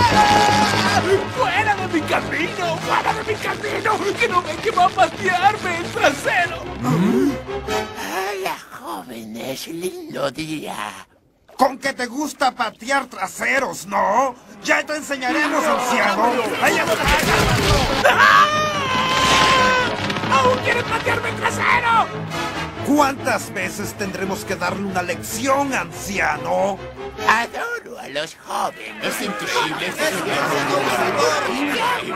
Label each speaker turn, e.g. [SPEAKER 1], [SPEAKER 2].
[SPEAKER 1] ¡Fuera de mi camino! ¡Fuera de mi camino! ¡Que no ven que va a patearme el trasero!
[SPEAKER 2] Hola, jóvenes, lindo día.
[SPEAKER 3] Con que te gusta patear traseros, ¿no? Ya te enseñaremos, anciano.
[SPEAKER 1] ¡Aún quieren patearme el trasero!
[SPEAKER 3] ¿Cuántas veces tendremos que darle una lección, anciano?
[SPEAKER 2] Adoro a los jóvenes.
[SPEAKER 4] Es increíble.